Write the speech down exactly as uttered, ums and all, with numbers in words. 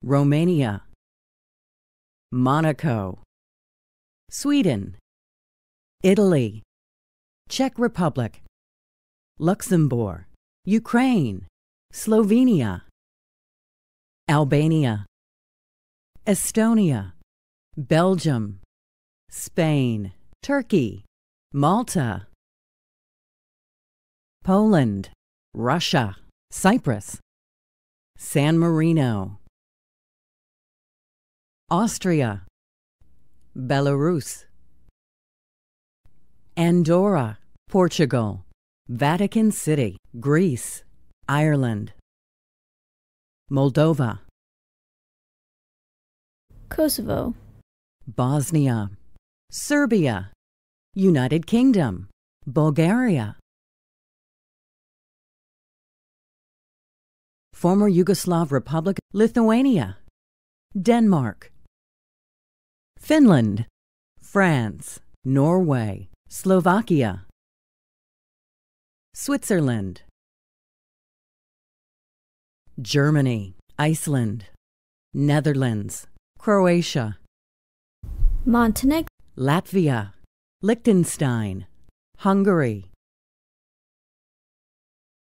Romania, Monaco, Sweden, Italy, Czech Republic, Luxembourg, Ukraine, Slovenia, Albania, Estonia, Belgium, Spain, Turkey, Malta, Poland, Russia, Cyprus, San Marino, Austria, Belarus, Andorra, Portugal, Vatican City, Greece, Ireland, Moldova, Kosovo, Bosnia, Serbia, United Kingdom, Bulgaria, former Yugoslav Republic, Lithuania, Denmark, Finland, France, Norway, Slovakia, Switzerland, Germany, Iceland, Netherlands, Croatia, Montenegro, Latvia, Liechtenstein, Hungary,